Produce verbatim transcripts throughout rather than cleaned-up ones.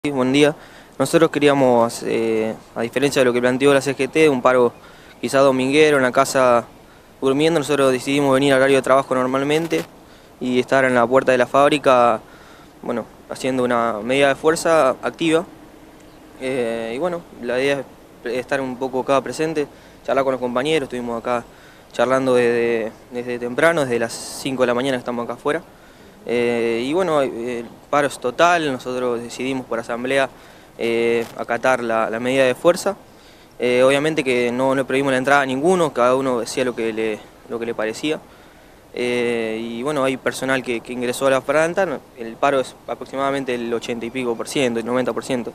Sí, buen día. Nosotros queríamos, eh, a diferencia de lo que planteó la C G T, un paro quizá dominguero en la casa durmiendo. Nosotros decidimos venir al horario de trabajo normalmente y estar en la puerta de la fábrica, bueno, haciendo una medida de fuerza activa. Eh, y bueno, la idea es estar un poco acá presente, charlar con los compañeros. Estuvimos acá charlando desde, desde temprano, desde las cinco de la mañana que estamos acá afuera. Eh, y bueno, el paro es total. Nosotros decidimos por asamblea eh, acatar la, la medida de fuerza. Eh, obviamente que no, no prohibimos la entrada a ninguno, cada uno decía lo que le, lo que le parecía. Eh, y bueno, hay personal que, que ingresó a la planta. El paro es aproximadamente el ochenta y pico por ciento, el noventa por ciento.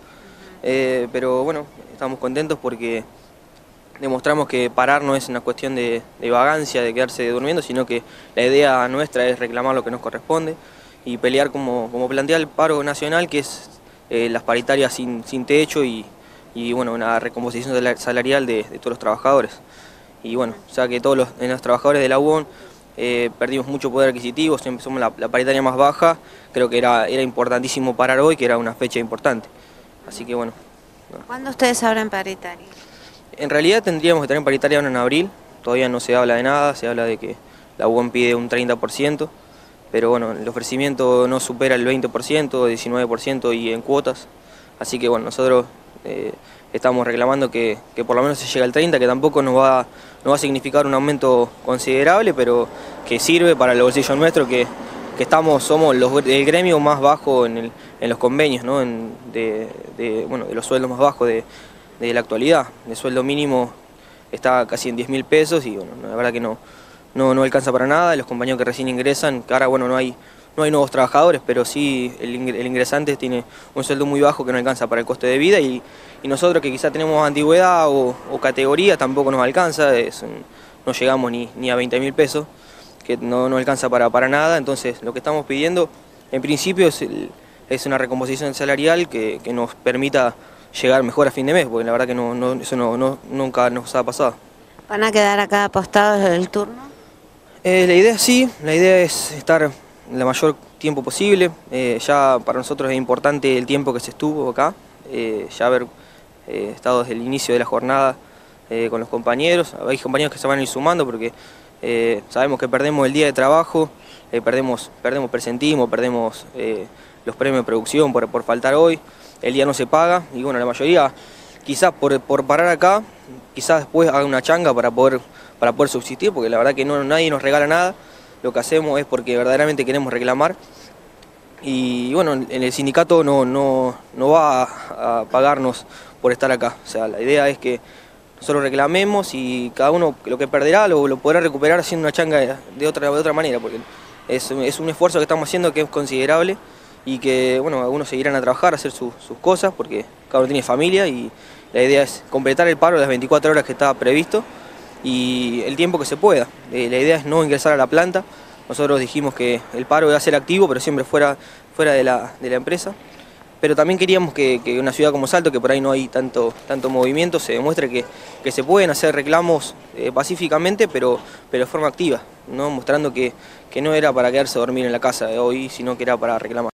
Eh, pero bueno, estamos contentos porque demostramos que parar no es una cuestión de, de vagancia, de quedarse durmiendo, sino que la idea nuestra es reclamar lo que nos corresponde y pelear como, como plantea el paro nacional, que es eh, las paritarias sin, sin techo y, y bueno, una recomposición salarial de, de todos los trabajadores. Y bueno, o sea que todos los, los trabajadores de la U O N eh, perdimos mucho poder adquisitivo, siempre somos la, la paritaria más baja. Creo que era, era importantísimo parar hoy, que era una fecha importante. Así que bueno. ¿Cuándo ustedes abren paritaria? En realidad tendríamos que tener paritaria ahora en abril. Todavía no se habla de nada, se habla de que la U O N pide un treinta por ciento, pero bueno, el ofrecimiento no supera el veinte por ciento, diecinueve por ciento y en cuotas. Así que bueno, nosotros eh, estamos reclamando que, que por lo menos se llegue al treinta, que tampoco nos va, nos va a significar un aumento considerable, pero que sirve para el bolsillo nuestro, que, que estamos, somos los, el gremio más bajo en, el, en los convenios, ¿no? en, de, de, bueno, de los sueldos más bajos de, de la actualidad. El sueldo mínimo está casi en diez mil pesos y bueno, la verdad que no, no, no alcanza para nada. Los compañeros que recién ingresan, que ahora bueno, no hay, no hay nuevos trabajadores, pero sí el, el ingresante tiene un sueldo muy bajo que no alcanza para el coste de vida, y, y nosotros que quizá tenemos antigüedad o, o categoría tampoco nos alcanza, es, no llegamos ni, ni a veinte mil pesos, que no, no alcanza para, para nada. Entonces lo que estamos pidiendo en principio es, el, es una recomposición salarial que, que nos permita llegar mejor a fin de mes, porque la verdad que no, no, eso no, no, nunca nos ha pasado. ¿Van a quedar acá apostados desde el turno? Eh, la idea sí, la idea es estar el mayor tiempo posible. Eh, ya para nosotros es importante el tiempo que se estuvo acá, eh, ya haber eh, estado desde el inicio de la jornada eh, con los compañeros. Hay compañeros que se van a ir sumando porque eh, sabemos que perdemos el día de trabajo, eh, perdemos, perdemos presentismo, perdemos eh, los premios de producción por, por faltar hoy. El día no se paga y bueno, la mayoría quizás por, por parar acá, quizás después haga una changa para poder, para poder subsistir, porque la verdad que no, nadie nos regala nada. Lo que hacemos es porque verdaderamente queremos reclamar y bueno, en el sindicato no, no, no va a, a pagarnos por estar acá. O sea, la idea es que nosotros reclamemos y cada uno lo que perderá lo, lo podrá recuperar haciendo una changa de otra, de otra manera, porque es, es un esfuerzo que estamos haciendo que es considerable. Y que bueno, algunos seguirán a trabajar, a hacer su, sus cosas, porque cada uno tiene familia y la idea es completar el paro de las veinticuatro horas que estaba previsto y el tiempo que se pueda. Eh, la idea es no ingresar a la planta. Nosotros dijimos que el paro iba a ser activo, pero siempre fuera, fuera de, la, de la empresa. Pero también queríamos que, que una ciudad como Salto, que por ahí no hay tanto, tanto movimiento, se demuestre que, que se pueden hacer reclamos eh, pacíficamente, pero, pero de forma activa, ¿no? Mostrando que, que no era para quedarse a dormir en la casa de hoy, sino que era para reclamar.